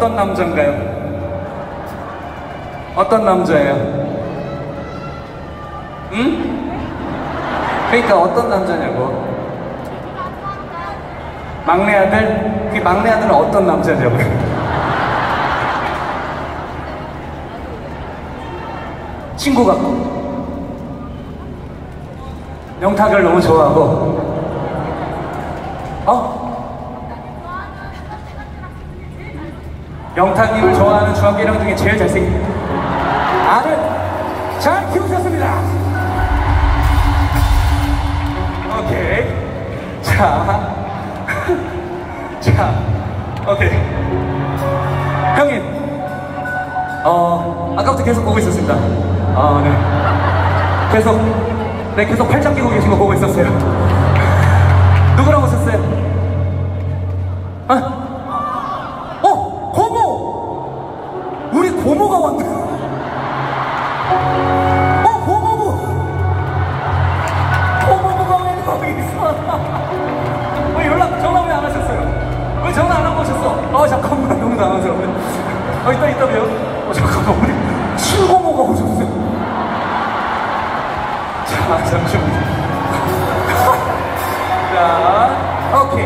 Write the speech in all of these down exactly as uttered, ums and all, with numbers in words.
어떤 남자인가요? 어떤 남자예요? 응? 그러니까 어떤 남자냐고. 막내 아들? 그 막내 아들은 어떤 남자냐고. 친구 같고 영탁을 너무 좋아하고. 어? 영탁님을 좋아하는 중학교 일 학년 중에 제일 잘생긴 아들 잘 키우셨습니다. 오케이. 자, 자, 오케이. 형님, 어 아까부터 계속 보고 있었습니다. 아, 네. 계속, 네, 계속 팔짱 끼고 계신 거 보고 있었어요. 누구랑 오셨어요? 아? 어, 고모! 우리 고모가 왔네. 어, 고모부! 고모부가 왜 거기 있어? 왜 연락, 전화 왜 안 하셨어요? 왜 전화 안 하고 오셨어? 어, 잠깐만, 너무 당황스러워. 어, 이따, 이따 봬요. 어, 잠깐만, 우리 친고모가 오셨어요. 자, 잠시만요. 자, 오케이.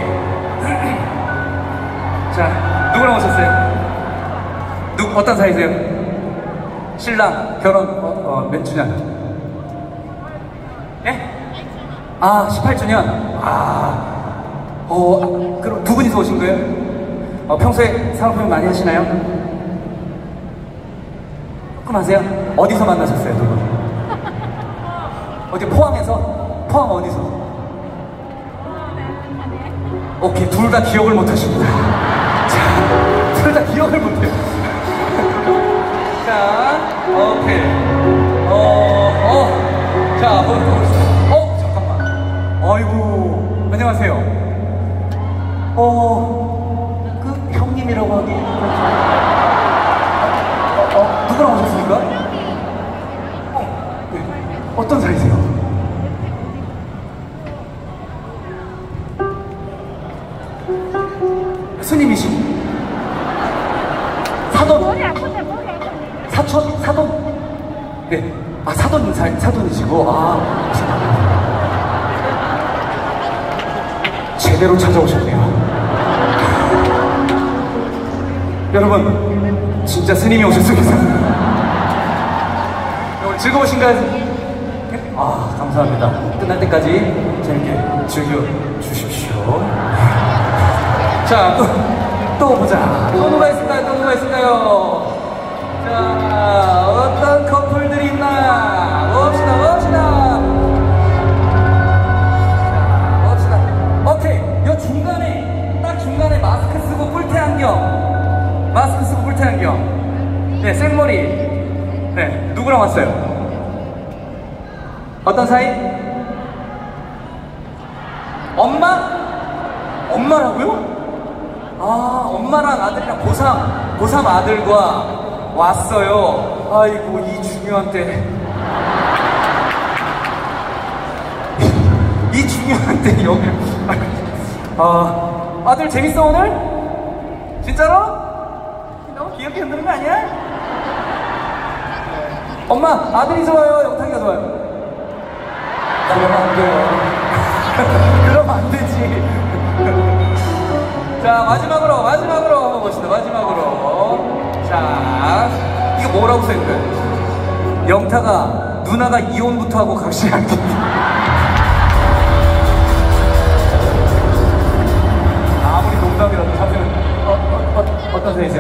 자, 누구랑 오셨어요? 누, 어떤 사이세요? 신랑, 결혼, 어, 어, 몇 주년? 예? 아, 십팔 주년? 아, 어, 그럼 두 분이서 오신 거예요? 어, 평소에 사랑표현 많이 하시나요? 조금 하세요? 어디서 만나셨어요, 두 분? 어디 포항에서? 포항 어디서? 오케이, 둘 다 기억을 못 하십니다. 자, 둘 다 기억을 못 해요. 자, 오케이. 어, 어. 자, 뭐, 뭐, 어, 잠깐만. 아이고, 안녕하세요. 어, 그 형님이라고 하기. 어, 어, 누구랑 오셨습니까? 어, 네. 어떤 사이세요? 스님이시고 사돈 사촌 사돈 네, 아 사돈 사, 사돈이시고 아 제대로 찾아오셨네요. 여러분 진짜 스님이 오셨습니다. 오늘 즐거우신가요? 네? 아 감사합니다. 끝날 때까지 재밌게 즐겨주십시오. 자, 또, 또 보자. 또 누가 있을까요? 또 누가 있을까요? 자, 어떤 커플들이 있나? 봅시다, 봅시다. 자, 봅시다. 오케이. 요 중간에, 딱 중간에 마스크 쓰고 뿔테 안경. 마스크 쓰고 뿔테 안경. 네, 생머리. 네, 누구랑 왔어요? 어떤 사이? 엄마? 엄마라고요? 아, 엄마랑 아들이랑 고삼, 고삼 아들과 왔어요. 아이고, 이 중요한 때. 이 중요한 때, 여기. 아, 아들 재밌어, 오늘? 진짜로? 너무 귀엽게 흔드는 거 아니야? 엄마, 아들이 좋아요? 영탁이가 좋아요? 그러면 안 돼요. 그러면 안 되지. 자, 마지막으로, 마지막으로 한번 봅시다. 마지막으로. 자, 이거 뭐라고 써있는데? 영타가 누나가 이혼부터 하고 각시하기. 아무리 농담이라도 사실은 어, 어, 어, 어떤 사이세요?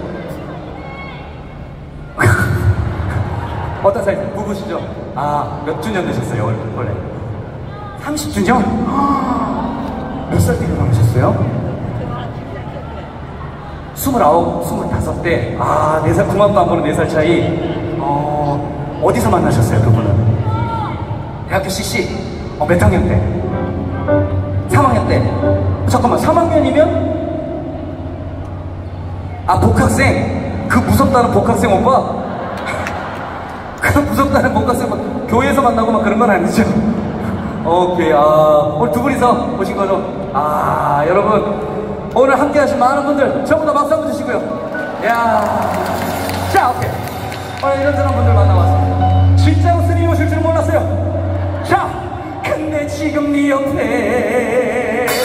어떤 사이세요? 부부시죠? 아, 몇 주년 되셨어요, 원래? 삼십 주년? 몇 살 때 결혼하셨어요? 스물아홉, 스물다섯 때, 아, 네 살, 궁합도 안 보는 네 살 차이. 어, 어디서 만나셨어요, 그분은? 대학교 씨씨? 어, 몇 학년 때? 삼 학년 때? 잠깐만, 삼 학년이면? 아, 복학생? 그 무섭다는 복학생 오빠? 그 무섭다는 복학생 오빠, 교회에서 만나고 막 그런 건 아니죠? 오케이, 아, 오늘 두 분이서 오신 거죠? 아, 여러분. 오늘 함께 하신 많은 분들 전부 다 박수 한번 주시고요. 야, 자, 오케이. 오늘 이런저런 분들 만나봤습니다. 진짜로 스님이 오실 줄 몰랐어요. 자, 근데 지금 네 옆에